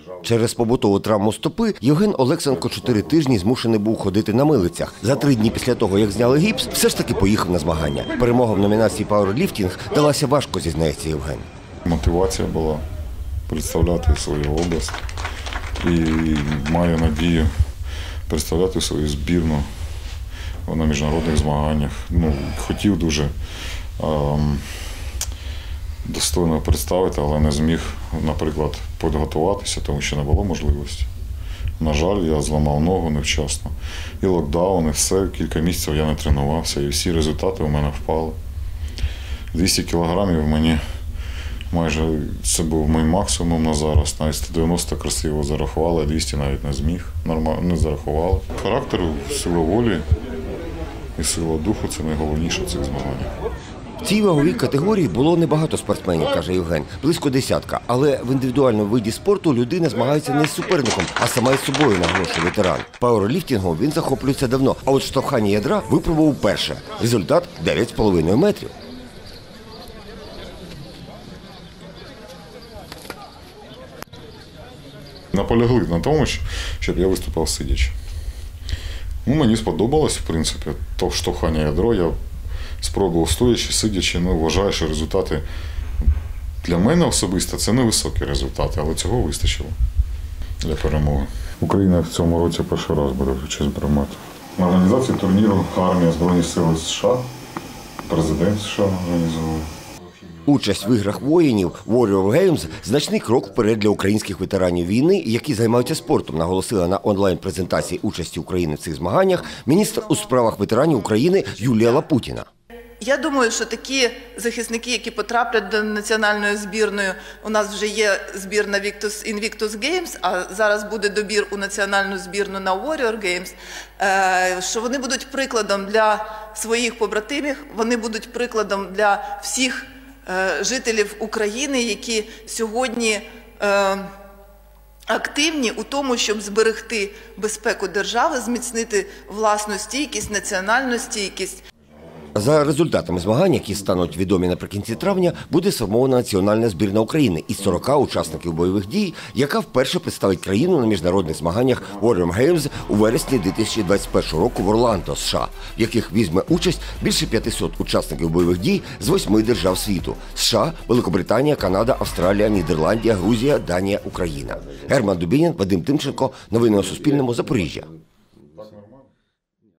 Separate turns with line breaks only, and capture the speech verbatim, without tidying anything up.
Через побутову травму стопи Євген Олексенко чотири тижні змушений був ходити на милицях. За три дні після того, як зняли гіпс, все ж таки поїхав на змагання. Перемога в номінації «Пауерліфтинг» далася важко, зізнається Євген.
Мотивація була представляти свою область і маю надію представляти свою збірну на міжнародних змаганнях. Ну, хотів дуже ем, достойно представити, але не зміг, наприклад, підготуватися, тому що не було можливості. На жаль, я зламав ногу невчасно. І локдаун, і все, кілька місяців я не тренувався, і всі результати у мене впали. двісті кілограмів мені майже, це був мій максимум на зараз. Навіть сто дев'яносто красиво зарахували, а двісті навіть не зміг, нормально не зарахували. Характер, сила волі і сила духу – це найголовніше в цих змаганнях.
В цій ваговій категорії було небагато спортсменів, каже Євген, близько десятка. Але в індивідуальному виді спорту людина змагається не з суперником, а сама із собою, наголошує ветеран. Пауерліфтингом він захоплюється давно, а от штовхання ядра випробував вперше. Результат – дев'ять з половиною метрів.
Наполягли на тому, щоб я виступав сидячи. Ну, мені сподобалось, в принципі, то штовхання ядро. Я спробував стоячи, сидячи. Ну, вважаю, що результати для мене особисто це невисокі результати, але цього вистачило для перемоги. Україна в цьому році перший раз буде участь приймати. На організації турніру армія Збройних сил США, президент США організовує.
Участь в іграх воїнів Warrior Games – значний крок вперед для українських ветеранів війни, які займаються спортом, наголосила на онлайн-презентації участі України в цих змаганнях міністр у справах ветеранів України Юлія Лапутіна.
Я думаю, що такі захисники, які потраплять до національної збірної, у нас вже є збірна Invictus Games, а зараз буде добір у національну збірну на Warrior Games, що вони будуть прикладом для своїх побратимів, вони будуть прикладом для всіх жителів України, які сьогодні активні у тому, щоб зберегти безпеку держави, зміцнити власну стійкість, національну стійкість.
За результатами змагань, які стануть відомі наприкінці травня, буде сформована національна збірна України із сорока учасників бойових дій, яка вперше представить країну на міжнародних змаганнях Warrior Games у вересні дві тисячі двадцять першого року в Орландо, США, в яких візьме участь більше п'ятисот учасників бойових дій з восьми держав світу – США, Великобританія, Канада, Австралія, Нідерландія, Грузія, Данія, Україна. Герман Дубінін, Вадим Тимченко. Новини на Суспільному. Запоріжжя.